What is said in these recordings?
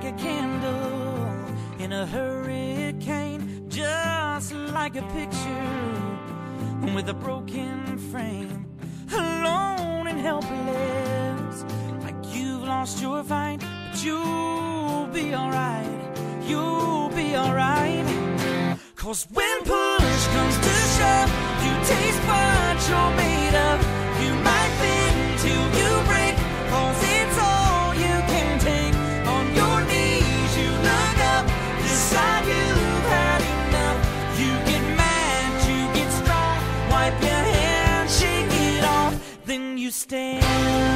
like a candle in a hurricane, just like a picture with a broken frame, alone and helpless, like you've lost your fight, but you'll be alright, you'll be alright. 'Cause when push comes to shove, you taste what you're made of. You might bend till you break, 'cause it's all you can take. On your knees you look up, decide you've had enough. You get mad, you get strong, wipe your hands, shake it off, then you stand.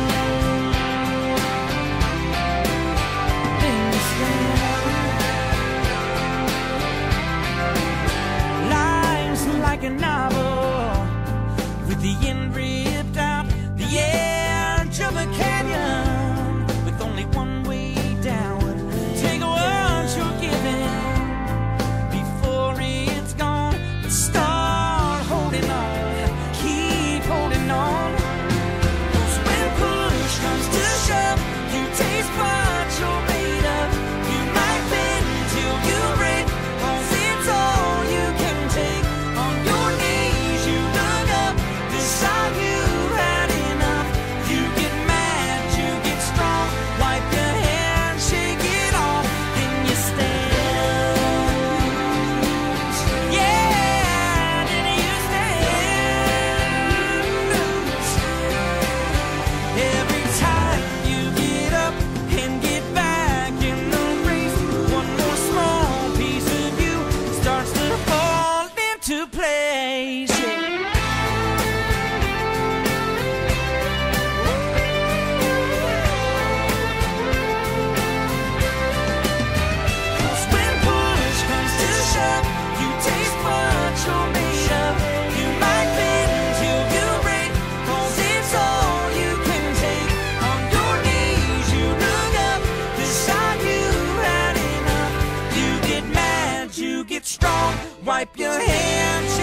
Then you stand. Life's like a novel with the end ripped out, the edge of a canyon with only one way down. Take what you're given before it's gone, but start holding on, keep holding on. 'Cause when push comes to shove, you taste what you're made of. You might bend till you break, 'cause it's all you can take. On your knees you look up, decide you've had enough. You get mad, you get strong, wipe your hands, shake it off, then you stand. Yeah, then you stand. Every time you get up and get back in the race, one more small piece of you starts to fall into place. When push comes to shove, you taste what you're made of. You might bend till you break, 'cause it's all you can take. On your knees you look up, decide you've had enough. You get mad, you get strong, wipe your hands,